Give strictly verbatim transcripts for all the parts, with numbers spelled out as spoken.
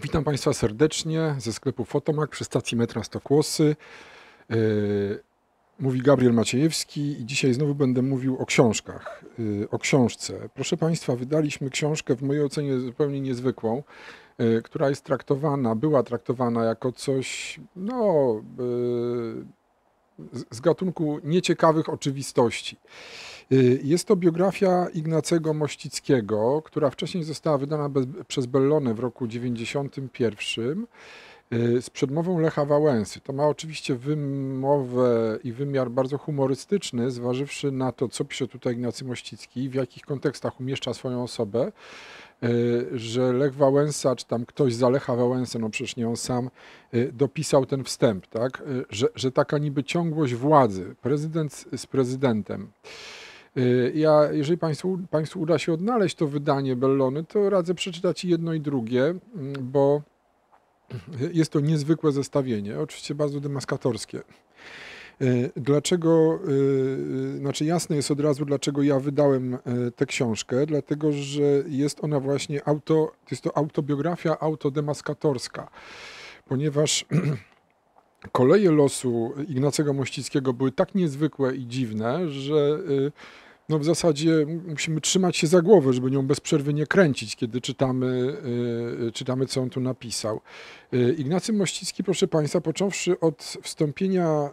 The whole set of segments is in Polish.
Witam Państwa serdecznie ze sklepu Fotomak przy stacji metra Stokłosy. Yy, mówi Gabriel Maciejewski i dzisiaj znowu będę mówił o książkach, yy, o książce. Proszę Państwa, wydaliśmy książkę w mojej ocenie zupełnie niezwykłą, yy, która jest traktowana, była traktowana jako coś, no, yy, z, z gatunku nieciekawych oczywistości. Jest to biografia Ignacego Mościckiego, która wcześniej została wydana bez, przez Bellone w roku dziewięćdziesiątym pierwszym z przedmową Lecha Wałęsy. To ma oczywiście wymowę i wymiar bardzo humorystyczny, zważywszy na to, co pisze tutaj Ignacy Mościcki, w jakich kontekstach umieszcza swoją osobę, że Lech Wałęsa, czy tam ktoś za Lecha Wałęsę, no przecież nie on sam, dopisał ten wstęp, tak? że, że taka niby ciągłość władzy, prezydent z prezydentem. Ja, jeżeli Państwu, Państwu uda się odnaleźć to wydanie Bellony, to radzę przeczytać i jedno i drugie, bo jest to niezwykłe zestawienie, oczywiście bardzo demaskatorskie. Dlaczego, znaczy jasne jest od razu, dlaczego ja wydałem tę książkę, dlatego że jest ona właśnie auto, to jest to autobiografia autodemaskatorska, ponieważ koleje losu Ignacego Mościckiego były tak niezwykłe i dziwne, że no w zasadzie musimy trzymać się za głowę, żeby nią bez przerwy nie kręcić, kiedy czytamy, czytamy co on tu napisał. Ignacy Mościcki, proszę Państwa, począwszy od wstąpienia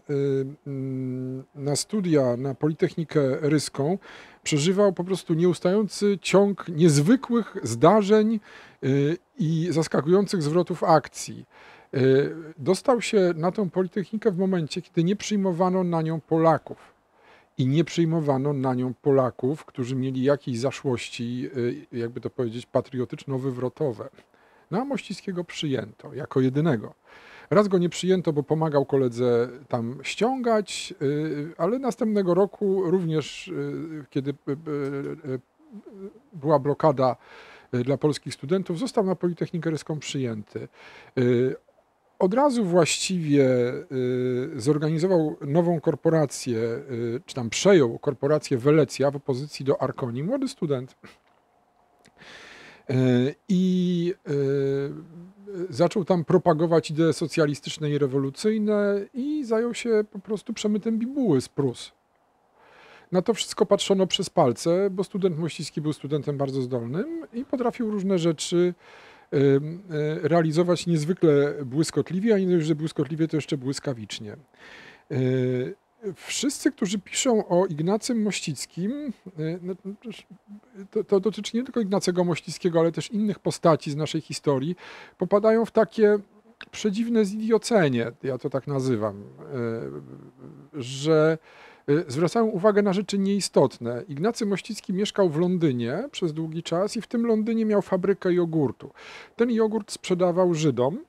na studia na Politechnikę Ryską, przeżywał po prostu nieustający ciąg niezwykłych zdarzeń i zaskakujących zwrotów akcji. Dostał się na tę Politechnikę w momencie, kiedy nie przyjmowano na nią Polaków. I nie przyjmowano na nią Polaków, którzy mieli jakieś zaszłości, jakby to powiedzieć, patriotyczno-wywrotowe. No a Mościckiego przyjęto jako jedynego. Raz go nie przyjęto, bo pomagał koledze tam ściągać, ale następnego roku również, kiedy była blokada dla polskich studentów, został na Politechnikę Ryską przyjęty. Od razu właściwie zorganizował nową korporację, czy tam przejął korporację Welecja w opozycji do Arkonii, młody student. I zaczął tam propagować idee socjalistyczne i rewolucyjne i zajął się po prostu przemytem bibuły z Prus. Na to wszystko patrzono przez palce, bo student Mościcki był studentem bardzo zdolnym i potrafił różne rzeczy realizować niezwykle błyskotliwie, a nie dość, że błyskotliwie, to jeszcze błyskawicznie. Wszyscy, którzy piszą o Ignacym Mościckim, to, to dotyczy nie tylko Ignacego Mościckiego, ale też innych postaci z naszej historii, popadają w takie przedziwne zidiocenie, ja to tak nazywam, że zwracają uwagę na rzeczy nieistotne. Ignacy Mościcki mieszkał w Londynie przez długi czas i w tym Londynie miał fabrykę jogurtu. Ten jogurt sprzedawał Żydom,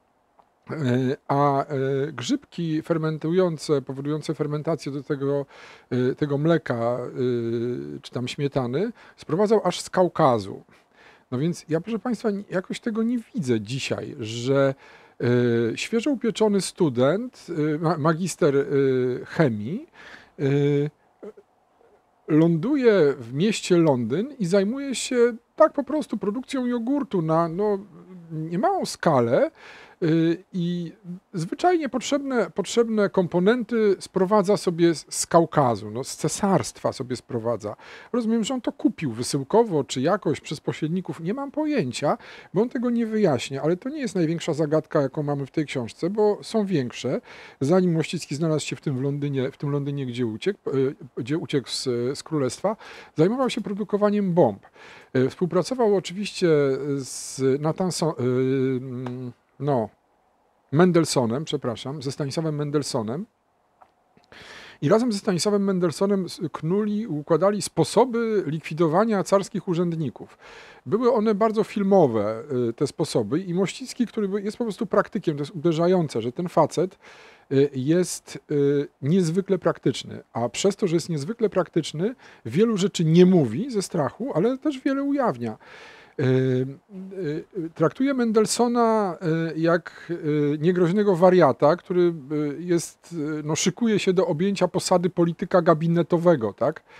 a grzybki fermentujące, powodujące fermentację do tego, tego mleka czy tam śmietany sprowadzał aż z Kaukazu. No więc ja, proszę Państwa, jakoś tego nie widzę dzisiaj, że świeżo upieczony student, magister chemii, ląduje w mieście Londyn i zajmuje się tak po prostu produkcją jogurtu na no, niemałą skalę i zwyczajnie potrzebne, potrzebne komponenty sprowadza sobie z Kaukazu, no, z cesarstwa sobie sprowadza. Rozumiem, że on to kupił wysyłkowo czy jakoś przez pośredników, nie mam pojęcia, bo on tego nie wyjaśnia, ale to nie jest największa zagadka, jaką mamy w tej książce, bo są większe. Zanim Mościcki znalazł się w tym w Londynie, w tym Londynie, gdzie uciekł, gdzie uciekł z, z królestwa, zajmował się produkowaniem bomb. Współpracował oczywiście z Natanson, no, Mendelsonem, przepraszam, ze Stanisławem Mendelsonem. I razem ze Stanisławem Mendelsonem knuli, układali sposoby likwidowania carskich urzędników. Były one bardzo filmowe, te sposoby, i Mościcki, który jest po prostu praktykiem, to jest uderzające, że ten facet jest niezwykle praktyczny, a przez to, że jest niezwykle praktyczny, wielu rzeczy nie mówi ze strachu, ale też wiele ujawnia. Traktuje Mendelssohna jak niegroźnego wariata, który jest, no, szykuje się do objęcia posady polityka gabinetowego, tak?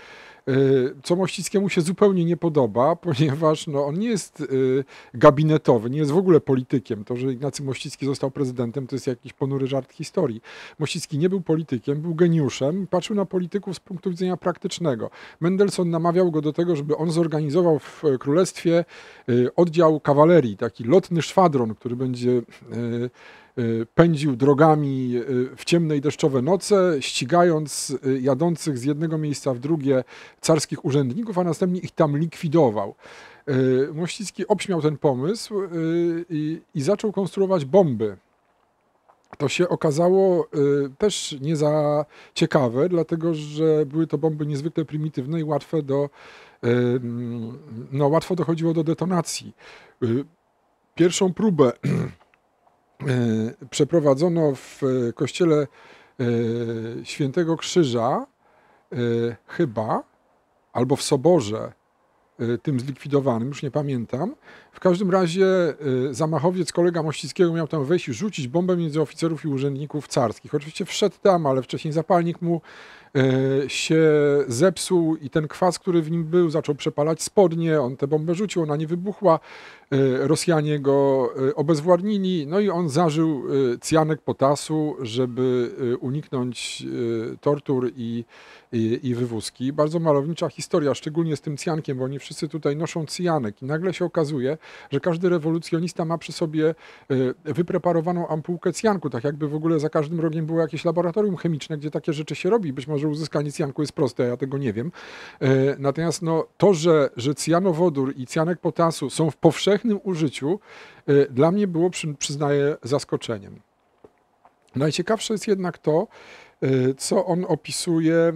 co Mościckiemu się zupełnie nie podoba, ponieważ no, on nie jest gabinetowy, nie jest w ogóle politykiem. To, że Ignacy Mościcki został prezydentem, to jest jakiś ponury żart historii. Mościcki nie był politykiem, był geniuszem, patrzył na polityków z punktu widzenia praktycznego. Mendelssohn namawiał go do tego, żeby on zorganizował w królestwie oddział kawalerii, taki lotny szwadron, który będzie pędził drogami w ciemne i deszczowe noce, ścigając jadących z jednego miejsca w drugie carskich urzędników, a następnie ich tam likwidował. Mościcki obśmiał ten pomysł i, i zaczął konstruować bomby. To się okazało też nie za ciekawe, dlatego że były to bomby niezwykle prymitywne i łatwe do, no, łatwo dochodziło do detonacji. Pierwszą próbę przeprowadzono w kościele Świętego Krzyża, chyba, albo w soborze tym zlikwidowanym, już nie pamiętam. W każdym razie zamachowiec, kolega Mościckiego, miał tam wejść i rzucić bombę między oficerów i urzędników carskich. Oczywiście wszedł tam, ale wcześniej zapalnik mu się zepsuł i ten kwas, który w nim był, zaczął przepalać spodnie, on tę bombę rzucił, ona nie wybuchła, Rosjanie go obezwładnili, no i on zażył cyjanek potasu, żeby uniknąć tortur i, i, i wywózki. Bardzo malownicza historia, szczególnie z tym cyjankiem, bo oni wszyscy tutaj noszą cyjanek i nagle się okazuje, że każdy rewolucjonista ma przy sobie wypreparowaną ampułkę cyjanku, tak jakby w ogóle za każdym rogiem było jakieś laboratorium chemiczne, gdzie takie rzeczy się robi. Być może uzyskanie cyjanku jest proste, ja tego nie wiem. Natomiast no, to, że, że cyjanowodór i cyjanek potasu są w powszechnym użyciu, dla mnie było, przyznaję, zaskoczeniem. Najciekawsze jest jednak to, co on opisuje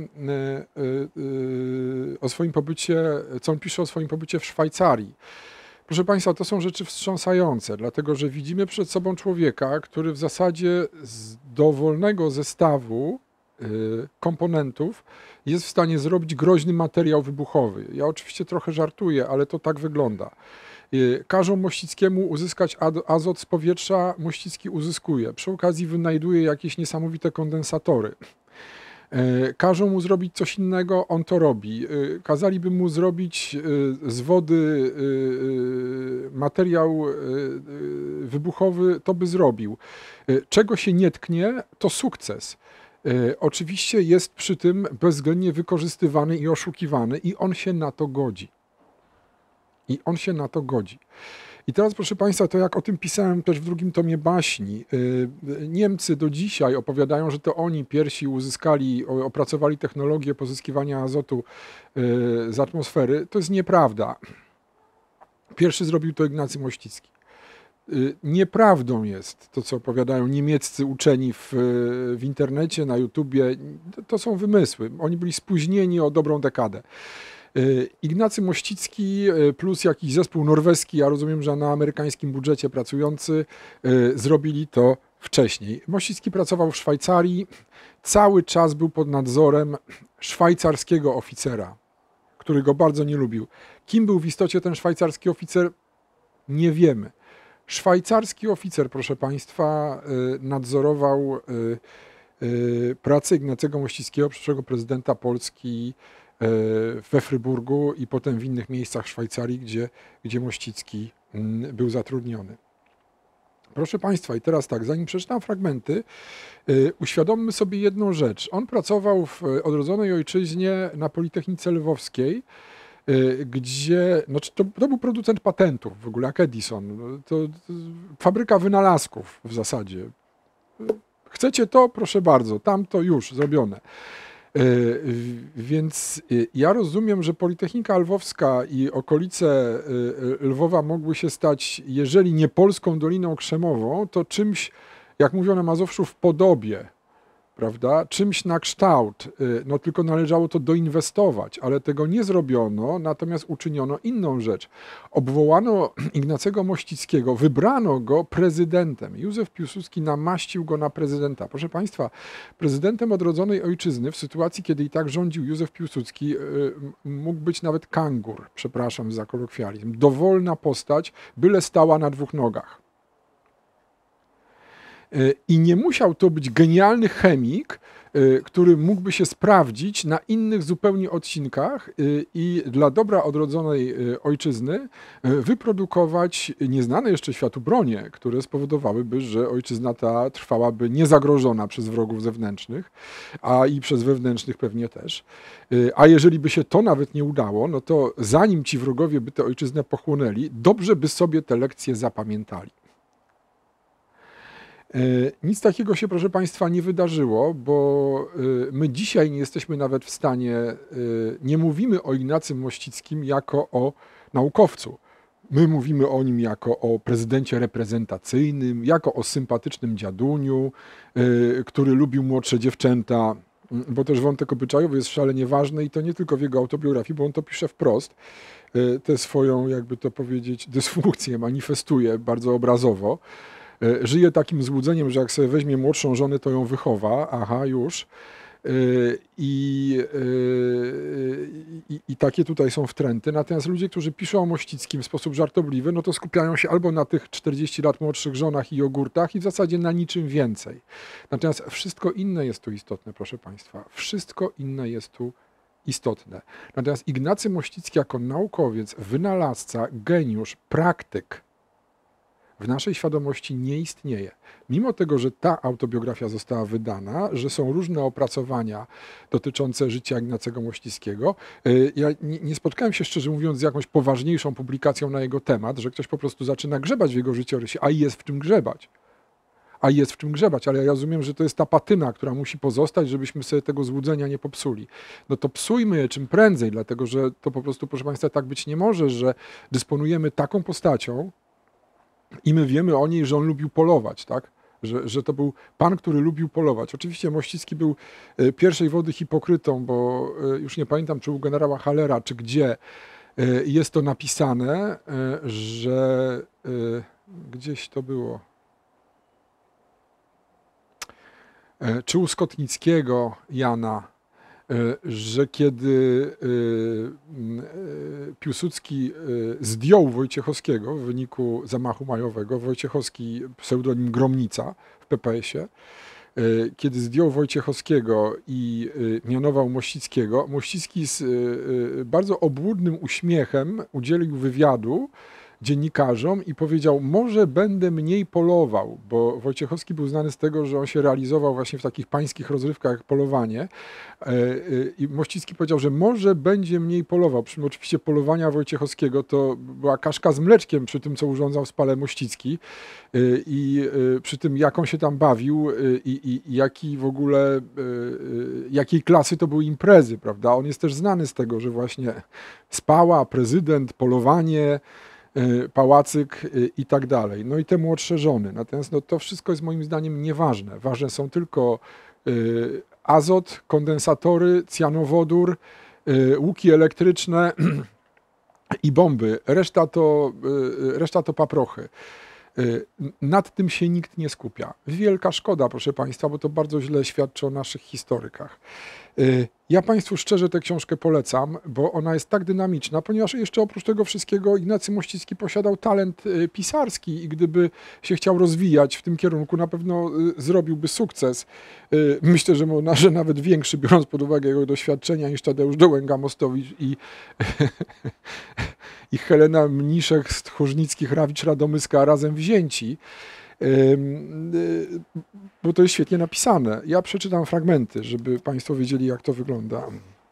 o swoim pobycie, co on pisze o swoim pobycie w Szwajcarii. Proszę Państwa, to są rzeczy wstrząsające, dlatego że widzimy przed sobą człowieka, który w zasadzie z dowolnego zestawu komponentów jest w stanie zrobić groźny materiał wybuchowy. Ja oczywiście trochę żartuję, ale to tak wygląda. Każą Mościckiemu uzyskać azot z powietrza, Mościcki uzyskuje. Przy okazji wynajduje jakieś niesamowite kondensatory. Każą mu zrobić coś innego, on to robi. Kazaliby mu zrobić z wody materiał wybuchowy, to by zrobił. Czego się nie tknie, to sukces. Oczywiście jest przy tym bezwzględnie wykorzystywany i oszukiwany i on się na to godzi. I on się na to godzi. I teraz, proszę Państwa, to jak o tym pisałem też w drugim tomie baśni, Niemcy do dzisiaj opowiadają, że to oni pierwsi uzyskali, opracowali technologię pozyskiwania azotu z atmosfery. To jest nieprawda. Pierwszy zrobił to Ignacy Mościcki. Nieprawdą jest to, co opowiadają niemieccy uczeni w, w internecie, na YouTubie. To są wymysły. Oni byli spóźnieni o dobrą dekadę. Ignacy Mościcki plus jakiś zespół norweski, ja rozumiem, że na amerykańskim budżecie pracujący, zrobili to wcześniej. Mościcki pracował w Szwajcarii, cały czas był pod nadzorem szwajcarskiego oficera, który go bardzo nie lubił. Kim był w istocie ten szwajcarski oficer? Nie wiemy. Szwajcarski oficer, proszę Państwa, nadzorował pracę Ignacego Mościckiego, przyszłego prezydenta Polski, we Fryburgu i potem w innych miejscach Szwajcarii, gdzie, gdzie Mościcki był zatrudniony. Proszę Państwa, i teraz tak, zanim przeczytam fragmenty, uświadommy sobie jedną rzecz. On pracował w odrodzonej ojczyźnie na Politechnice Lwowskiej, gdzie, znaczy to, to był producent patentów w ogóle, jak Edison. To, to fabryka wynalazków w zasadzie. Chcecie to? Proszę bardzo, tamto już zrobione. Więc ja rozumiem, że Politechnika Lwowska i okolice Lwowa mogły się stać, jeżeli nie polską Doliną Krzemową, to czymś, jak mówią na Mazowszu, w podobie, prawda? Czymś na kształt. No tylko należało to doinwestować, ale tego nie zrobiono, natomiast uczyniono inną rzecz. Obwołano Ignacego Mościckiego, wybrano go prezydentem. Józef Piłsudski namaścił go na prezydenta. Proszę Państwa, prezydentem odrodzonej ojczyzny w sytuacji, kiedy i tak rządził Józef Piłsudski, mógł być nawet kangur, przepraszam za kolokwializm. Dowolna postać, byle stała na dwóch nogach. I nie musiał to być genialny chemik, który mógłby się sprawdzić na innych zupełnie odcinkach i dla dobra odrodzonej ojczyzny wyprodukować nieznane jeszcze światu bronie, które spowodowałyby, że ojczyzna ta trwałaby niezagrożona przez wrogów zewnętrznych, a i przez wewnętrznych pewnie też. A jeżeli by się to nawet nie udało, no to zanim ci wrogowie by tę ojczyznę pochłonęli, dobrze by sobie te lekcje zapamiętali. Nic takiego się, proszę Państwa, nie wydarzyło, bo my dzisiaj nie jesteśmy nawet w stanie, nie mówimy o Ignacym Mościckim jako o naukowcu. My mówimy o nim jako o prezydencie reprezentacyjnym, jako o sympatycznym dziaduniu, który lubił młodsze dziewczęta, bo też wątek obyczajowy jest szalenie ważny i to nie tylko w jego autobiografii, bo on to pisze wprost. Tę swoją, jakby to powiedzieć, dysfunkcję manifestuje bardzo obrazowo. Żyje takim złudzeniem, że jak sobie weźmie młodszą żonę, to ją wychowa, aha, już. I, i, i takie tutaj są wtręty. Natomiast ludzie, którzy piszą o Mościckim w sposób żartobliwy, no to skupiają się albo na tych czterdzieści lat młodszych żonach i jogurtach i w zasadzie na niczym więcej. Natomiast wszystko inne jest tu istotne, proszę Państwa. Wszystko inne jest tu istotne. Natomiast Ignacy Mościcki jako naukowiec, wynalazca, geniusz, praktyk, w naszej świadomości nie istnieje. Mimo tego, że ta autobiografia została wydana, że są różne opracowania dotyczące życia Ignacego Mościckiego, ja nie spotkałem się, szczerze mówiąc, z jakąś poważniejszą publikacją na jego temat, że ktoś po prostu zaczyna grzebać w jego życiorysie, a jest w czym grzebać. A jest w czym grzebać, ale ja rozumiem, że to jest ta patyna, która musi pozostać, żebyśmy sobie tego złudzenia nie popsuli. No to psujmy je czym prędzej, dlatego że to po prostu, proszę Państwa, tak być nie może, że dysponujemy taką postacią, i my wiemy o niej, że on lubił polować, tak? Że, że to był pan, który lubił polować. Oczywiście Mościcki był pierwszej wody hipokrytą, bo już nie pamiętam, czy u generała Hallera, czy gdzie jest to napisane, że gdzieś to było. Czy u Skotnickiego Jana, że kiedy Piłsudski zdjął Wojciechowskiego w wyniku zamachu majowego, Wojciechowski pseudonim Gromnica w P P S ie, kiedy zdjął Wojciechowskiego i mianował Mościckiego, Mościcki z bardzo obłudnym uśmiechem udzielił wywiadu dziennikarzom i powiedział, może będę mniej polował, bo Wojciechowski był znany z tego, że on się realizował właśnie w takich pańskich rozrywkach jak polowanie i Mościcki powiedział, że może będzie mniej polował. Przy czym oczywiście polowania Wojciechowskiego to była kaszka z mleczkiem przy tym, co urządzał w Spale Mościcki i przy tym, jak on się tam bawił i, i, i jaki w ogóle, jakiej klasy to były imprezy, prawda? On jest też znany z tego, że właśnie Spała, prezydent, polowanie, pałacyk i tak dalej. No i te młodsze żony. Natomiast no, to wszystko jest moim zdaniem nieważne. Ważne są tylko y, azot, kondensatory, cjanowodór, y, łuki elektryczne i bomby. Reszta to, y, reszta to paprochy. Y, nad tym się nikt nie skupia. Wielka szkoda, proszę Państwa, bo to bardzo źle świadczy o naszych historykach. Ja Państwu szczerze tę książkę polecam, bo ona jest tak dynamiczna, ponieważ jeszcze oprócz tego wszystkiego Ignacy Mościcki posiadał talent pisarski i gdyby się chciał rozwijać w tym kierunku, na pewno zrobiłby sukces. Myślę, że może nawet większy, biorąc pod uwagę jego doświadczenia, niż Tadeusz Dołęga-Mostowicz i, i Helena Mniszek z Tchórznickich-Rawicz-Radomyska razem wzięci. Bo to jest świetnie napisane. Ja przeczytam fragmenty, żeby Państwo wiedzieli, jak to wygląda.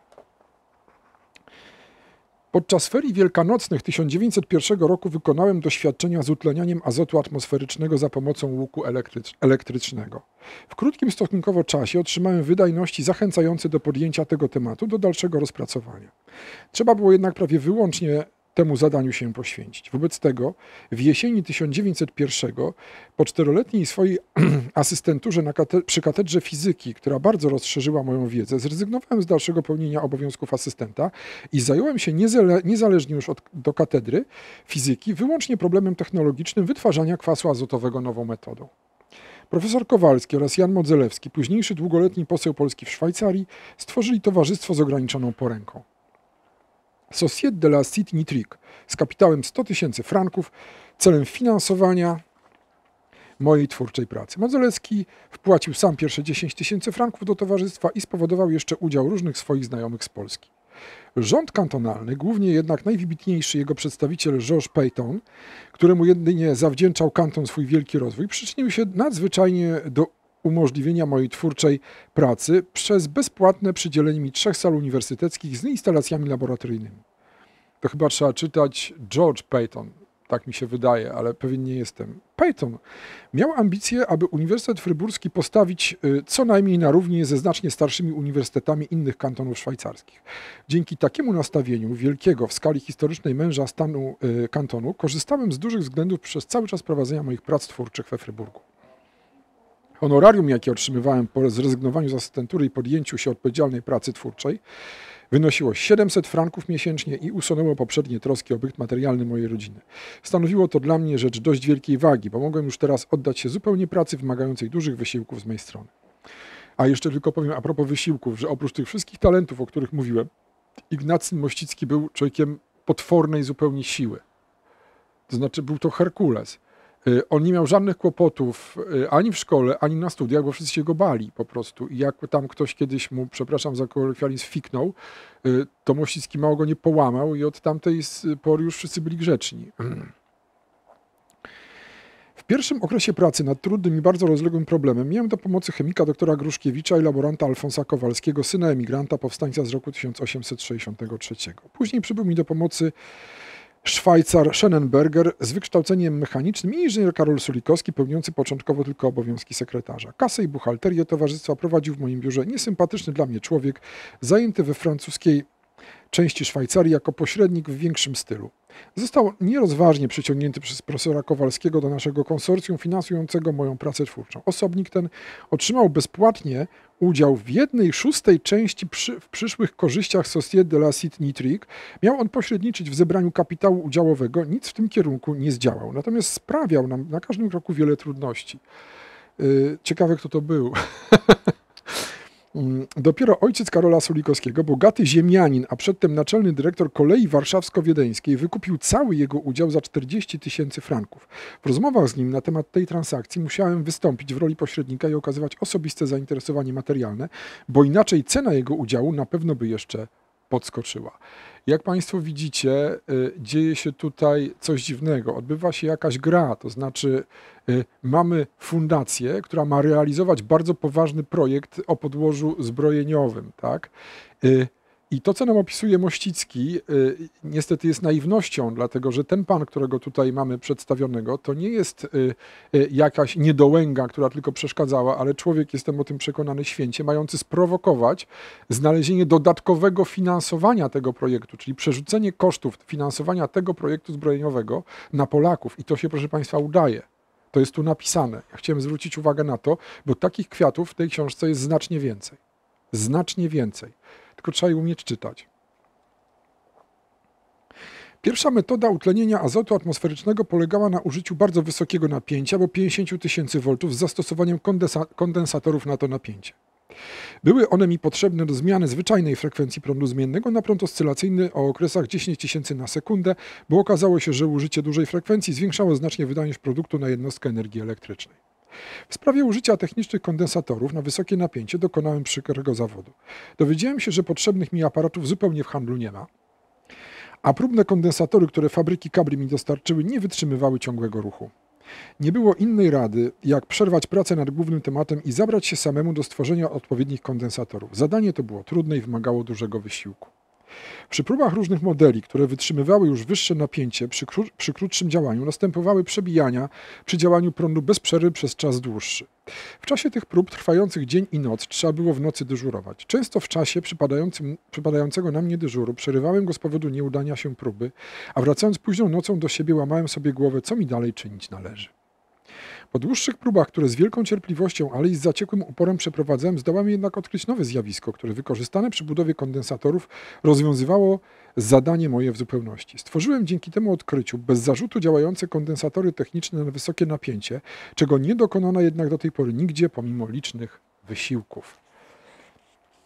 Podczas ferii wielkanocnych tysiąc dziewięćset pierwszego roku wykonałem doświadczenia z utlenianiem azotu atmosferycznego za pomocą łuku elektrycz elektrycznego. W krótkim stosunkowo czasie otrzymałem wydajności zachęcające do podjęcia tego tematu do dalszego rozpracowania. Trzeba było jednak prawie wyłącznie temu zadaniu się poświęcić. Wobec tego w jesieni tysiąc dziewięćset pierwszego po czteroletniej swojej asystenturze na kate przy katedrze fizyki, która bardzo rozszerzyła moją wiedzę, zrezygnowałem z dalszego pełnienia obowiązków asystenta i zająłem się niezale niezależnie już od, do katedry fizyki wyłącznie problemem technologicznym wytwarzania kwasu azotowego nową metodą. Profesor Kowalski oraz Jan Modzelewski, późniejszy długoletni poseł Polski w Szwajcarii, stworzyli towarzystwo z ograniczoną poręką. Société de la Cité Nitrique z kapitałem sto tysięcy franków celem finansowania mojej twórczej pracy. Modzelewski wpłacił sam pierwsze dziesięć tysięcy franków do towarzystwa i spowodował jeszcze udział różnych swoich znajomych z Polski. Rząd kantonalny, głównie jednak najwybitniejszy jego przedstawiciel Georges Peyton, któremu jedynie zawdzięczał kanton swój wielki rozwój, przyczynił się nadzwyczajnie do umożliwienia mojej twórczej pracy przez bezpłatne przydzielenie mi trzech sal uniwersyteckich z instalacjami laboratoryjnymi. To chyba trzeba czytać George Peyton, tak mi się wydaje, ale pewien nie jestem. Peyton miał ambicje, aby Uniwersytet Fryburski postawić y, co najmniej na równi ze znacznie starszymi uniwersytetami innych kantonów szwajcarskich. Dzięki takiemu nastawieniu wielkiego w skali historycznej męża stanu y, kantonu korzystałem z dużych względów przez cały czas prowadzenia moich prac twórczych we Fryburgu. Honorarium, jakie otrzymywałem po zrezygnowaniu z asystentury i podjęciu się odpowiedzialnej pracy twórczej, wynosiło siedemset franków miesięcznie i usunęło poprzednie troski o byt materialny mojej rodziny. Stanowiło to dla mnie rzecz dość wielkiej wagi, bo mogłem już teraz oddać się zupełnie pracy wymagającej dużych wysiłków z mojej strony. A jeszcze tylko powiem a propos wysiłków, że oprócz tych wszystkich talentów, o których mówiłem, Ignacy Mościcki był człowiekiem potwornej zupełnie siły. To znaczy był to Herkules. On nie miał żadnych kłopotów ani w szkole, ani na studiach, bo wszyscy się go bali po prostu. I jak tam ktoś kiedyś mu, przepraszam za kolokwializm, fiknął, to Mościcki mało go nie połamał i od tamtej pory już wszyscy byli grzeczni. W pierwszym okresie pracy nad trudnym i bardzo rozległym problemem miałem do pomocy chemika doktora Gruszkiewicza i laboranta Alfonsa Kowalskiego, syna emigranta, powstańca z roku tysiąc osiemset sześćdziesiątego trzeciego. Później przybył mi do pomocy Szwajcar Schenenberger z wykształceniem mechanicznym i inżynier Karol Sulikowski, pełniący początkowo tylko obowiązki sekretarza. Kasę i buchalterię towarzystwa prowadził w moim biurze niesympatyczny dla mnie człowiek, zajęty we francuskiej części Szwajcarii jako pośrednik w większym stylu. Został nierozważnie przyciągnięty przez profesora Kowalskiego do naszego konsorcjum finansującego moją pracę twórczą. Osobnik ten otrzymał bezpłatnie udział w jednej szóstej części przy, w przyszłych korzyściach Société de la Cite Nitrique. Miał on pośredniczyć w zebraniu kapitału udziałowego, nic w tym kierunku nie zdziałał. Natomiast sprawiał nam na każdym kroku wiele trudności. Yy, ciekawe, kto to był. Dopiero ojciec Karola Sulikowskiego, bogaty ziemianin, a przedtem naczelny dyrektor kolei warszawsko-wiedeńskiej, wykupił cały jego udział za czterdzieści tysięcy franków. W rozmowach z nim na temat tej transakcji musiałem wystąpić w roli pośrednika i okazywać osobiste zainteresowanie materialne, bo inaczej cena jego udziału na pewno by jeszcze podskoczyła. Jak Państwo widzicie, dzieje się tutaj coś dziwnego. Odbywa się jakaś gra, to znaczy mamy fundację, która ma realizować bardzo poważny projekt o podłożu zbrojeniowym, tak? I to, co nam opisuje Mościcki, niestety jest naiwnością, dlatego że ten pan, którego tutaj mamy przedstawionego, to nie jest jakaś niedołęga, która tylko przeszkadzała, ale człowiek, jestem o tym przekonany święcie, mający sprowokować znalezienie dodatkowego finansowania tego projektu, czyli przerzucenie kosztów finansowania tego projektu zbrojeniowego na Polaków. I to się, proszę Państwa, udaje. To jest tu napisane. Ja chciałem zwrócić uwagę na to, bo takich kwiatów w tej książce jest znacznie więcej. Znacznie więcej. Tylko trzeba je umieć czytać. Pierwsza metoda utlenienia azotu atmosferycznego polegała na użyciu bardzo wysokiego napięcia, bo pięćdziesiąt tysięcy woltów z zastosowaniem kondensa kondensatorów na to napięcie. Były one mi potrzebne do zmiany zwyczajnej frekwencji prądu zmiennego na prąd oscylacyjny o okresach dziesięć tysięcy na sekundę, bo okazało się, że użycie dużej frekwencji zwiększało znacznie wydajność produktu na jednostkę energii elektrycznej. W sprawie użycia technicznych kondensatorów na wysokie napięcie dokonałem przykrego zawodu. Dowiedziałem się, że potrzebnych mi aparatów zupełnie w handlu nie ma, a próbne kondensatory, które fabryki kabli mi dostarczyły, nie wytrzymywały ciągłego ruchu. Nie było innej rady, jak przerwać pracę nad głównym tematem i zabrać się samemu do stworzenia odpowiednich kondensatorów. Zadanie to było trudne i wymagało dużego wysiłku. Przy próbach różnych modeli, które wytrzymywały już wyższe napięcie, przy, kró przy krótszym działaniu następowały przebijania przy działaniu prądu bez przerwy przez czas dłuższy. W czasie tych prób trwających dzień i noc trzeba było w nocy dyżurować. Często w czasie przypadającym, przypadającego na mnie dyżuru przerywałem go z powodu nieudania się próby, a wracając późną nocą do siebie łamałem sobie głowę, co mi dalej czynić należy. Po dłuższych próbach, które z wielką cierpliwością, ale i z zaciekłym uporem przeprowadzałem, zdołałem jednak odkryć nowe zjawisko, które wykorzystane przy budowie kondensatorów rozwiązywało zadanie moje w zupełności. Stworzyłem dzięki temu odkryciu bez zarzutu działające kondensatory techniczne na wysokie napięcie, czego nie dokonano jednak do tej pory nigdzie pomimo licznych wysiłków.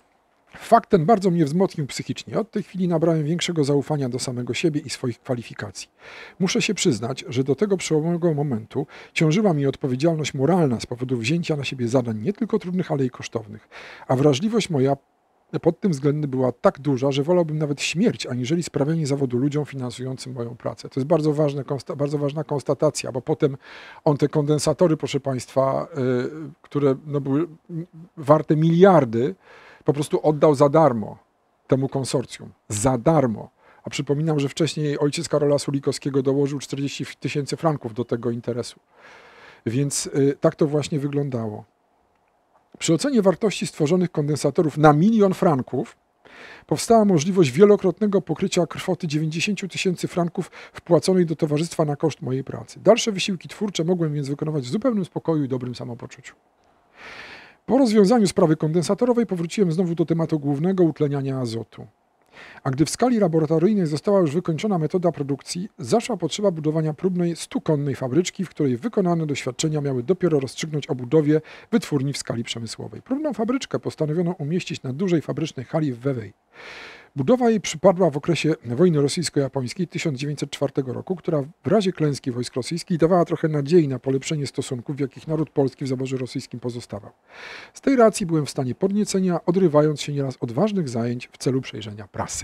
Fakt ten bardzo mnie wzmocnił psychicznie. Od tej chwili nabrałem większego zaufania do samego siebie i swoich kwalifikacji. Muszę się przyznać, że do tego przełomowego momentu ciążyła mi odpowiedzialność moralna z powodu wzięcia na siebie zadań nie tylko trudnych, ale i kosztownych. A wrażliwość moja pod tym względem była tak duża, że wolałbym nawet śmierć, aniżeli sprawianie zawodu ludziom finansującym moją pracę. To jest bardzo, ważne, bardzo ważna konstatacja, bo potem on te kondensatory, proszę Państwa, yy, które no, były warte miliardy, po prostu oddał za darmo temu konsorcjum. Za darmo. A przypominam, że wcześniej ojciec Karola Sulikowskiego dołożył czterdzieści tysięcy franków do tego interesu. Więc yy, tak to właśnie wyglądało. Przy ocenie wartości stworzonych kondensatorów na milion franków powstała możliwość wielokrotnego pokrycia kwoty dziewięćdziesiąt tysięcy franków wpłaconej do towarzystwa na koszt mojej pracy. Dalsze wysiłki twórcze mogłem więc wykonywać w zupełnym spokoju i dobrym samopoczuciu. Po rozwiązaniu sprawy kondensatorowej powróciłem znowu do tematu głównego utleniania azotu. A gdy w skali laboratoryjnej została już wykończona metoda produkcji, zaszła potrzeba budowania próbnej stukonnej fabryczki, w której wykonane doświadczenia miały dopiero rozstrzygnąć o budowie wytwórni w skali przemysłowej. Próbną fabryczkę postanowiono umieścić na dużej fabrycznej hali w Vevey. Budowa jej przypadła w okresie wojny rosyjsko-japońskiej tysiąc dziewięćset czwartego roku, która w razie klęski wojsk rosyjskich dawała trochę nadziei na polepszenie stosunków, w jakich naród polski w zaborze rosyjskim pozostawał. Z tej racji byłem w stanie podniecenia, odrywając się nieraz od ważnych zajęć w celu przejrzenia prasy.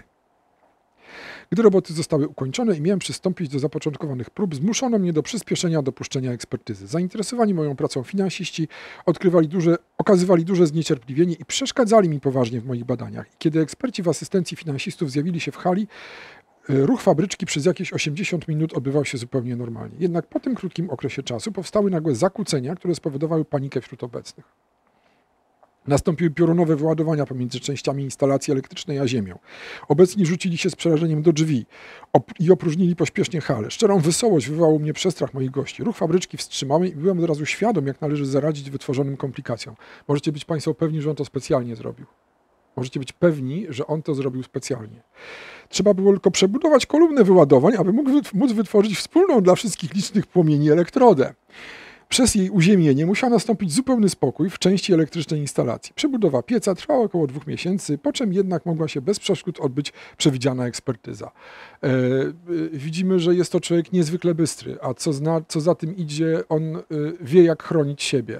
Gdy roboty zostały ukończone i miałem przystąpić do zapoczątkowanych prób, zmuszono mnie do przyspieszenia dopuszczenia ekspertyzy. Zainteresowani moją pracą finansiści odkrywali duże, okazywali duże zniecierpliwienie i przeszkadzali mi poważnie w moich badaniach. I kiedy eksperci w asystencji finansistów zjawili się w hali, ruch fabryczki przez jakieś osiemdziesiąt minut odbywał się zupełnie normalnie. Jednak po tym krótkim okresie czasu powstały nagłe zakłócenia, które spowodowały panikę wśród obecnych. Nastąpiły piorunowe wyładowania pomiędzy częściami instalacji elektrycznej a ziemią. Obecni rzucili się z przerażeniem do drzwi op- i opróżnili pośpiesznie halę. Szczerą wesołość wywołał u mnie przestrach moich gości. Ruch fabryczki wstrzymałem i byłem od razu świadom, jak należy zaradzić wytworzonym komplikacjom. Możecie być Państwo pewni, że on to specjalnie zrobił. Możecie być pewni, że on to zrobił specjalnie. Trzeba było tylko przebudować kolumnę wyładowań, aby mógł móc wytworzyć wspólną dla wszystkich licznych płomieni elektrodę. Przez jej uziemienie musiał nastąpić zupełny spokój w części elektrycznej instalacji. Przebudowa pieca trwała około dwóch miesięcy, po czym jednak mogła się bez przeszkód odbyć przewidziana ekspertyza. E, e, widzimy, że jest to człowiek niezwykle bystry, a co, zna, co za tym idzie, on e, wie, jak chronić siebie.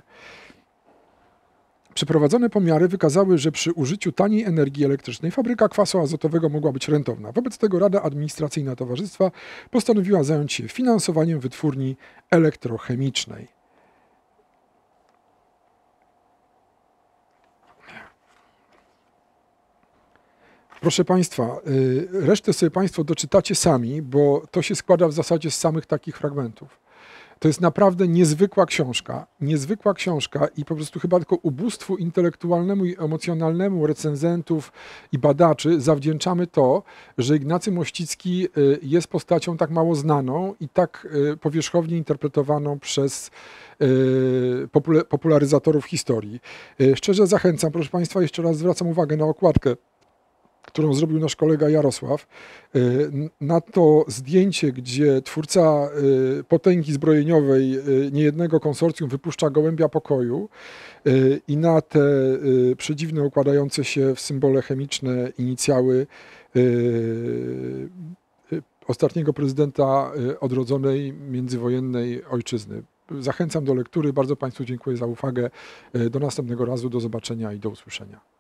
Przeprowadzone pomiary wykazały, że przy użyciu taniej energii elektrycznej fabryka kwasu azotowego mogła być rentowna. Wobec tego Rada Administracyjna Towarzystwa postanowiła zająć się finansowaniem wytwórni elektrochemicznej. Proszę Państwa, resztę sobie Państwo doczytacie sami, bo to się składa w zasadzie z samych takich fragmentów. To jest naprawdę niezwykła książka, niezwykła książka i po prostu chyba tylko ubóstwu intelektualnemu i emocjonalnemu recenzentów i badaczy zawdzięczamy to, że Ignacy Mościcki jest postacią tak mało znaną i tak powierzchownie interpretowaną przez popularyzatorów historii. Szczerze zachęcam, proszę Państwa, jeszcze raz zwracam uwagę na okładkę, którą zrobił nasz kolega Jarosław, na to zdjęcie, gdzie twórca potęgi zbrojeniowej niejednego konsorcjum wypuszcza gołębia pokoju i na te przedziwne układające się w symbole chemiczne inicjały ostatniego prezydenta odrodzonej międzywojennej ojczyzny. Zachęcam do lektury, bardzo Państwu dziękuję za uwagę. Do następnego razu, do zobaczenia i do usłyszenia.